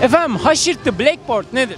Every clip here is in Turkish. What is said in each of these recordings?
Efendim haşırtı blackboard nedir?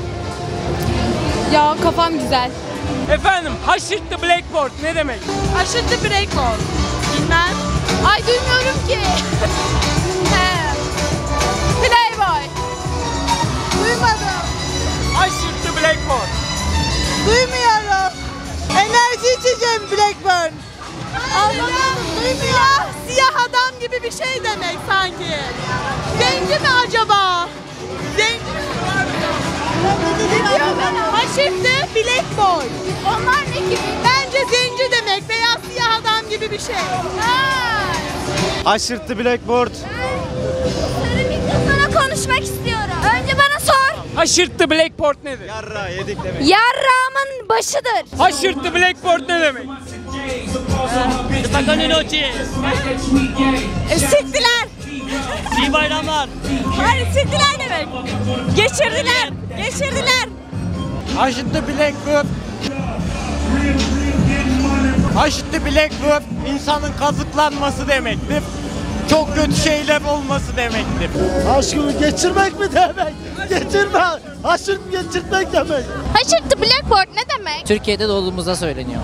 Ya kafam güzel. Efendim haşırtı blackboard ne demek? Aşırı breakboard. Bilmem. Ay duymuyorum ki. He. Playboy. Duymadım. Haşırtı blackboard. Duymuyorum. Enerji içeceğim Blackburn. Anlamadım. Duymuyor. Siyah adam gibi bir şey demek sanki. Zenci mi acaba? Zenci mi? Haşırtı Blackboy. Onlar ne gibi? Bence zenci demek veya siyah adam gibi bir şey. Haşırtı blackboard. Sarı mikrofona konuşmak istiyorum. Önce bana sor. Haşırtı blackboard nedir? Yarra yedik demek. Yarrağımın başıdır. Haşırtı blackboard ne demek? Siktiler. İyi bayramlar. Hayır siktiler demek. Geçirdiler. Geçirdiler. Haşırtı blackboard. Haşırtı blackboard insanın kazıklanması demektir. Çok kötü şeyler olması demektir. Aşkımı geçirmek mi demek? Geçirme. Aşırt geçirmek demek. Haşırtı blackboard ne demek? Türkiye'de doğduğumuzda söyleniyor.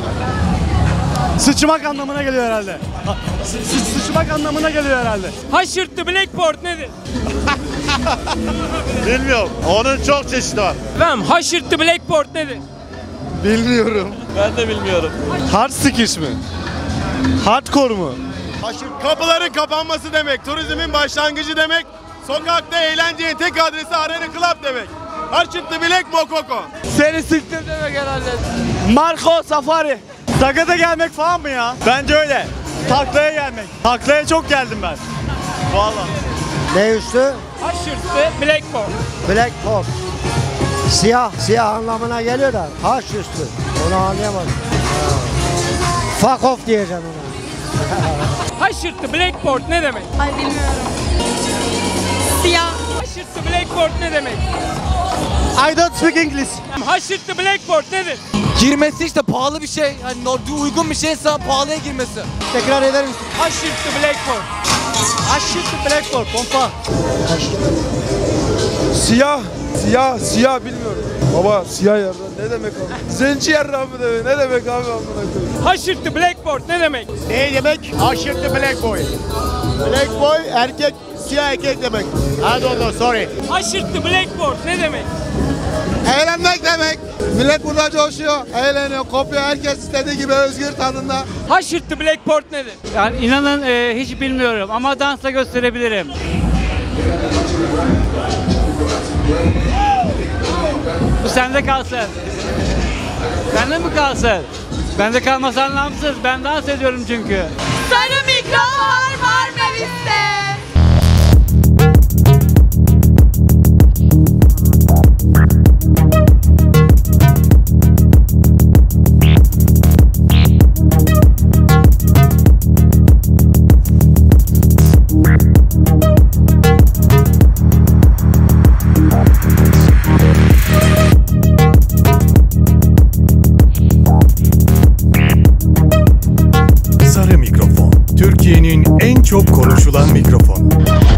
Sıçmak anlamına geliyor herhalde. Sıçmak anlamına geliyor herhalde. Haşırtı blackboard nedir? Bilmiyorum. Onun çok çeşidi var. Efendim haşırtı blackboard nedir? Bilmiyorum. Ben de bilmiyorum. Hard skish mi? Hardcore mu? Kapıların kapanması demek, turizmin başlangıcı demek, sokakta eğlencenin tek adresi Arena Club demek. Haşırtı Black Mokoko. Seni siktir demek herhalde. Marco Safari. Takata gelmek falan mı ya? Bence öyle. Taklaya gelmek. Taklaya çok geldim ben. Vallahi. Ne üstü? Haşırtı blackboard. Blackboard. Siyah anlamına geliyor da haş üstü. Onu anlayamadım. Fuck off diyeceğim ona. Haşırtı blackboard ne demek? Ay bilmiyorum. Siyah. Haşırtı blackboard ne demek? I don't speak English. Haşırtı blackboard nedir? Girmesi işte pahalı bir şey. Hani uygun bir şeyse pahalıya girmesi. Tekrar eder misin? Haşırtı blackboard. Haşırtı blackboard pompa. Siyah bilmiyorum. Baba siyah yarra ne demek abi? Zenci yarra mı demek? Ne demek abi amına koyayım? Haşırtı blackboard ne demek? Ne demek? Haşırtı Black Boy. Black Boy erkek, siyah erkek demek. I don't know, sorry. Haşırtı blackboard ne demek? Eğlenmek demek. Millet burada coşuyor, eğleniyor, kopuyor. Herkes istediği gibi özgür tadında. Haşırtı blackboard nedir? Yani inanın hiç bilmiyorum ama dansla gösterebilirim. Bu sende kalsın. Bende mi kalsın? Bende kalması anlamsız. Ben dans ediyorum çünkü. Sarı mikrofon var Melis'te. Sarı mikrofon. Türkiye'nin en çok konuşulan mikrofonu.